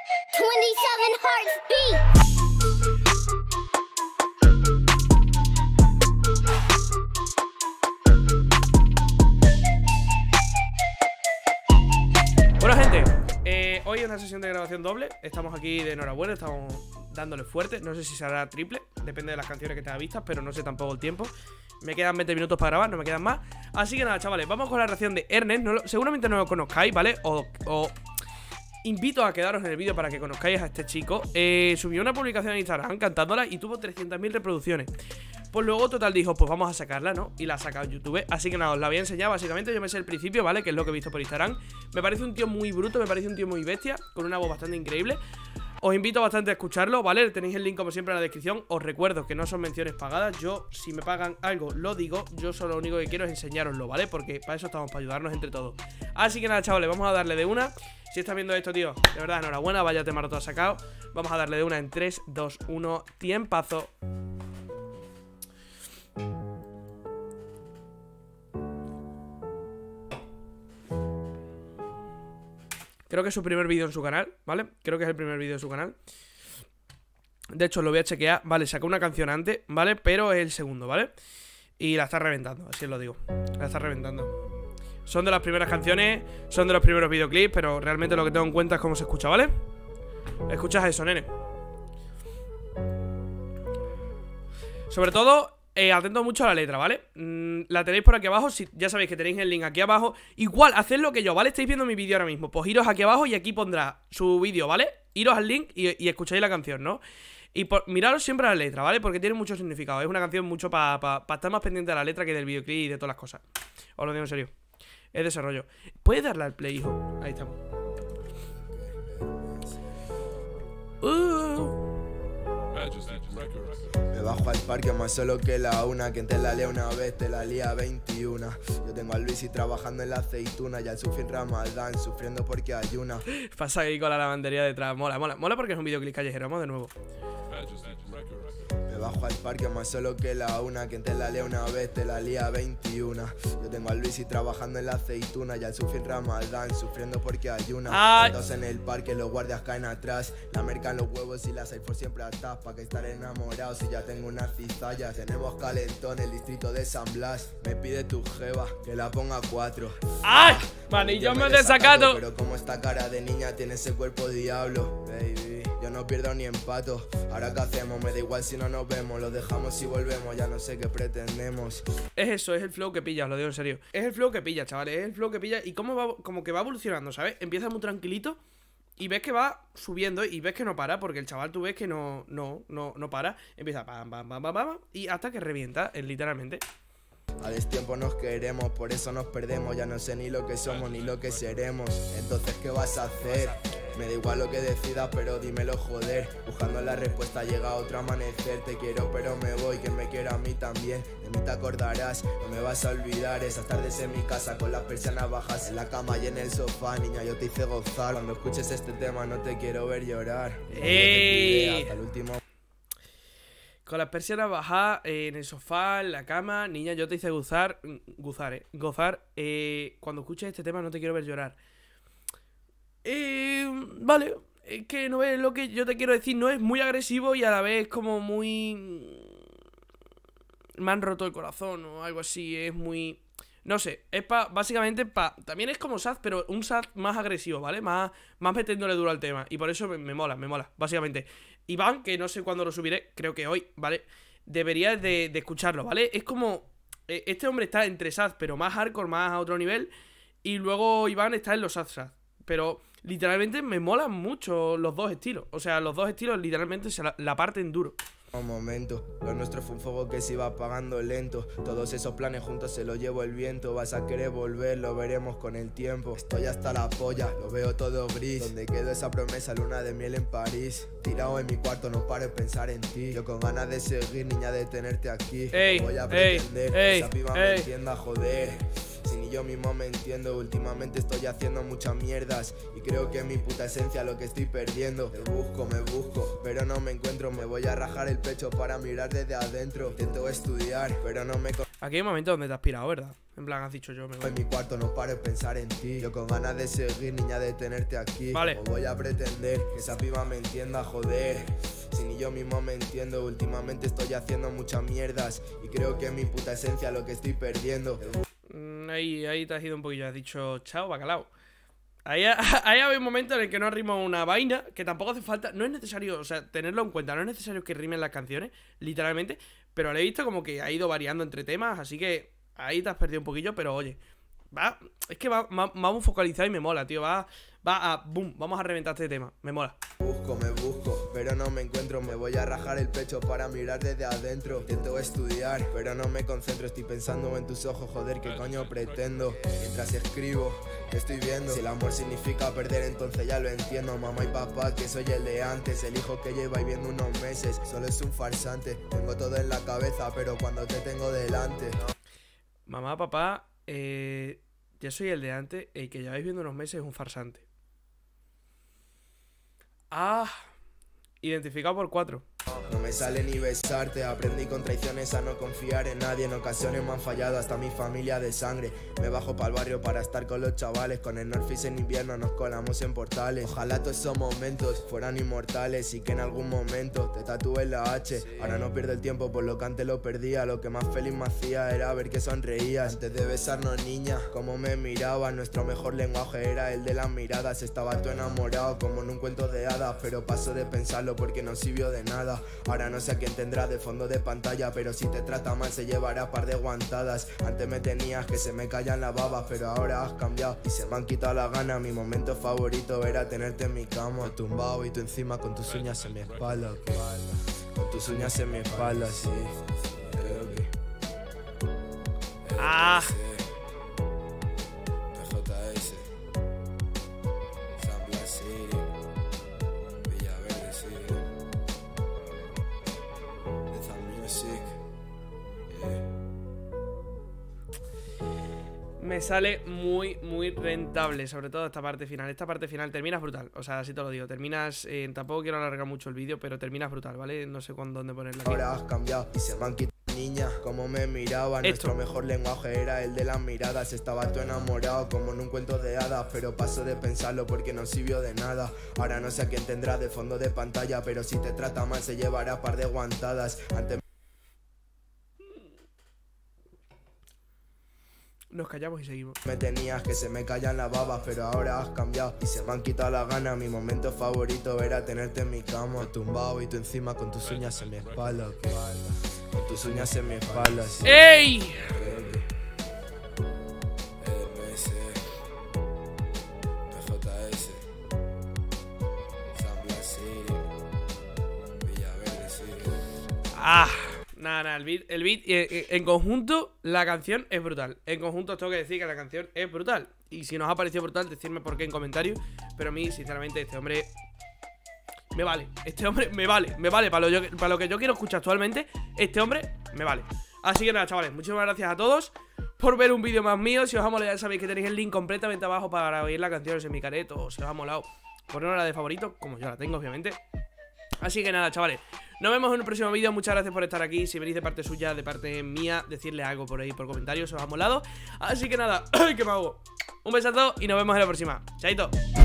27 hearts beat. Bueno, gente, hoy es una sesión de grabación doble. Estamos aquí de enhorabuena, estamos dándole fuerte. No sé si será triple, depende de las canciones que tenga vistas, pero no sé tampoco el tiempo. Me quedan 20 minutos para grabar, no me quedan más. Así que nada, chavales, vamos con la reacción de Ernest. Seguramente no lo conozcáis, ¿vale? O invito a quedaros en el vídeo para que conozcáis a este chico. Subió una publicación en Instagram cantándola y tuvo 300.000 reproducciones. Pues luego total dijo, pues vamos a sacarla, ¿no? Y la ha sacado en YouTube. Así que nada, os la voy a enseñar. Básicamente yo me sé el principio, ¿vale? Que es lo que he visto por Instagram. Me parece un tío muy bruto, me parece un tío muy bestia, con una voz bastante increíble. Os invito bastante a escucharlo, ¿vale? Tenéis el link como siempre en la descripción. Os recuerdo que no son menciones pagadas. Yo, si me pagan algo, lo digo. Yo solo lo único que quiero es enseñároslo, ¿vale? Porque para eso estamos, para ayudarnos entre todos. Así que nada, chavales, vamos a darle de una. Si estás viendo esto, tío, de verdad, enhorabuena. Vaya tema todo sacado. Vamos a darle de una en 3, 2, 1. Tiempazo. Creo que es su primer vídeo en su canal, ¿vale? Creo que es el primer vídeo de su canal. De hecho, lo voy a chequear. Vale, sacó una canción antes, ¿vale? Pero es el segundo, ¿vale? Y la está reventando, así os lo digo. La está reventando. Son de las primeras canciones, son de los primeros videoclips, pero realmente lo que tengo en cuenta es cómo se escucha, ¿vale? Escuchas eso, nene. Sobre todo, atento mucho a la letra, ¿vale? La tenéis por aquí abajo, si ya sabéis que tenéis el link aquí abajo. Igual, haced lo que yo, ¿vale? Estáis viendo mi vídeo ahora mismo, pues iros aquí abajo y aquí pondrá su vídeo, ¿vale? Iros al link y escucháis la canción, ¿no? Y miraros siempre a la letra, ¿vale? Porque tiene mucho significado. Es una canción mucho para estar más pendiente de la letra que del videoclip y de todas las cosas. Os lo digo en serio. Es desarrollo. ¿Puedes darle al play, hijo? Ahí estamos. Me bajo al parque más solo que la una. Quien te la lea una vez te la lía 21. Yo tengo a Luis y trabajando en la aceituna. Y al sufrir Ramadán, sufriendo porque hay una. Pasa ahí con la lavandería detrás. Mola, mola. Mola porque es un videoclip callejero. Vamos de nuevo. Me bajo al parque más solo que la una. Quien te la lea una vez te la lía 21. Yo tengo a Luis y trabajando en la aceituna. Y al sufrir Ramadán, sufriendo porque hay una. Entonces en el parque los guardias caen atrás. La mercan los huevos y las hay por siempre atrás. Pa' que estar enamorado si ya tengo una cizalla. Tenemos calentón, el distrito de San Blas. Me pide tu jeva que la ponga 4. ¡Ay! Manillo me desacato. Pero como esta cara de niña tiene ese cuerpo diablo, baby, yo no pierdo ni empato. Ahora qué hacemos, me da igual si no nos vemos. Lo dejamos y volvemos, ya no sé qué pretendemos. Es eso, es el flow que pilla, os lo digo en serio. Es el flow que pilla, chavales, es el flow que pilla. Y cómo va, como que va evolucionando, ¿sabes? Empieza muy tranquilito y ves que va subiendo y ves que no para. Porque el chaval tú ves que no para. Empieza pam, pam, pam, pam, pam, y hasta que revienta, literalmente. A destiempo nos queremos, por eso nos perdemos. Ya no sé ni lo que somos ni lo que seremos. Entonces, ¿qué vas a hacer? Me da igual lo que decidas, pero dímelo, joder. Buscando la respuesta llega otro amanecer. Te quiero pero me voy, que me quiera a mí también. De mí te acordarás, no me vas a olvidar. Esas tardes en mi casa con las persianas bajas, en la cama y en el sofá. Niña, yo te hice gozar. Cuando escuches este tema no te quiero ver llorar. ¡Ey! Hasta el último. Con las persianas bajadas, en el sofá, en la cama. Niña, yo te hice gozar. Gozar. Cuando escuches este tema no te quiero ver llorar. Vale. Es que no es lo que yo te quiero decir. No es muy agresivo y a la vez como muy... Me han roto el corazón o algo así. Es muy... No sé, es básicamente también es como sad, pero un sad más agresivo, ¿vale? Más metiéndole duro al tema. Y por eso me mola, básicamente. Iván, que no sé cuándo lo subiré, creo que hoy, ¿vale? Deberías de escucharlo, ¿vale? Es como... Este hombre está entre sad, pero más hardcore, más a otro nivel. Y luego Iván está en los sad. Pero literalmente me molan mucho los dos estilos. O sea, los dos estilos literalmente se la parten duro. Un momento, lo nuestro fue un fuego que se iba apagando lento. Todos esos planes juntos se los llevó el viento. Vas a querer volver, lo veremos con el tiempo. Estoy hasta la polla, lo veo todo gris. Donde quedó esa promesa, luna de miel en París. Tirado en mi cuarto, no paro de pensar en ti. Yo con ganas de seguir, niña, de tenerte aquí. Voy a pretender que esa piba me entienda, joder. Si ni yo mismo me entiendo, últimamente estoy haciendo muchas mierdas. Y creo que es mi puta esencia lo que estoy perdiendo. Me busco, pero no me encuentro. Me voy a rajar el pecho para mirar desde adentro. Intento estudiar, pero no me... Aquí hay un momento donde te has pirado, ¿verdad? En plan, has dicho yo me voy. En mi cuarto no paro de pensar en ti. Yo con ganas de seguir, niña, de tenerte aquí. Vale. ¿Cómo voy a pretender que esa piba me entienda, joder? Si ni yo mismo me entiendo. Últimamente estoy haciendo muchas mierdas y creo que es mi puta esencia lo que estoy perdiendo. Ahí te has ido un poquillo. Has dicho, chao, bacalao. Ahí había un momento en el que no rima una vaina, que tampoco hace falta, no es necesario, o sea, tenerlo en cuenta, no es necesario que rimen las canciones, literalmente, pero lo he visto como que ha ido variando entre temas, así que ahí te has perdido un poquillo, pero oye, es que vamos focalizado y me mola, tío, boom, vamos a reventar este tema, me mola. Me busco, pero no me encuentro. Me voy a rajar el pecho para mirar desde adentro. Intento estudiar, pero no me concentro. Estoy pensando en tus ojos, joder, ¿qué coño pretendo? Mientras escribo, ¿qué estoy viendo? Si el amor significa perder, entonces ya lo entiendo. Mamá y papá, que soy el de antes. El hijo que lleva viviendo unos meses, solo es un farsante. Tengo todo en la cabeza, pero cuando te tengo delante. Mamá, papá, yo soy el de antes. El que lleváis viendo unos meses es un farsante. Identificado por 4. No me sale ni besarte, aprendí con traiciones a no confiar en nadie. En ocasiones me han fallado hasta mi familia de sangre. Me bajo para el barrio para estar con los chavales. Con el North Face en invierno nos colamos en portales. Ojalá todos esos momentos fueran inmortales y que en algún momento te tatúes la H. Ahora no pierdo el tiempo por lo que antes lo perdía. Lo que más feliz me hacía era ver que sonreías. Antes de besarnos, niña, como me mirabas. Nuestro mejor lenguaje era el de las miradas. Estaba tú enamorado como en un cuento de hadas, pero paso de pensarlo porque no sirvió de nada. Ahora no sé a quién tendrá de fondo de pantalla, pero si te trata mal se llevará par de guantadas. Antes me tenías que se me callan las babas, pero ahora has cambiado y se me han quitado las ganas. Mi momento favorito era tenerte en mi cama, tumbado y tú encima con tus uñas en mi espalda, okay. Con tus uñas en mi espalda, sí. Creo que me sale muy rentable, sobre todo esta parte final. Esta parte final terminas brutal, o sea, así te lo digo. Terminas, tampoco quiero alargar mucho el vídeo, pero terminas brutal, ¿vale? No sé dónde ponerla aquí. Ahora has cambiado y se me han quitado, niña, como me miraba. Nuestro mejor lenguaje era el de las miradas. Estaba tú enamorado como en un cuento de hadas, pero paso de pensarlo porque no sirvió de nada. Ahora no sé a quién tendrá de fondo de pantalla, pero si te trata mal se llevará par de guantadas. Antes nos callamos y seguimos. me tenías que se me callan las babas, pero ahora has cambiado y se me han quitado las ganas. Mi momento favorito era tenerte en mi cama, tumbado y tú encima con tus uñas en mi espalda, okay. Con tus uñas en mi espalda, sí. ¡Ey! Nada, el beat en conjunto, la canción es brutal. En conjunto os tengo que decir que la canción es brutal. Y si nos ha parecido brutal, decidme por qué en comentarios. Pero a mí, sinceramente, este hombre me vale. Este hombre me vale para lo que yo quiero escuchar actualmente. Este hombre me vale. Así que nada, chavales, muchísimas gracias a todos por ver un vídeo más mío. Si os ha molado, ya sabéis que tenéis el link completamente abajo para oír la canción en mi careto. O si os ha molado, ponerla de favorito, como yo la tengo, obviamente. Así que nada, chavales, nos vemos en un próximo vídeo. Muchas gracias por estar aquí. Si venís de parte suya, de parte mía, decirle algo por ahí por comentarios, os ha molado. Así que nada, ¡ay, que me hago! Un besazo y nos vemos en la próxima. Chaito.